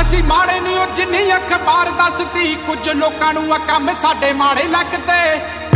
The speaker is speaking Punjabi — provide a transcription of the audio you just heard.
ਅਸੀਂ ਮਾੜੇ ਨਹੀਂ ਉਹ ਜਿੰਨੀ ਅਖਬਾਰ ਦੱਸਦੀ। ਕੁਝ ਲੋਕਾਂ ਨੂੰ ਆ ਕੰਮ ਸਾਡੇ ਮਾੜੇ ਲੱਗਦੇ।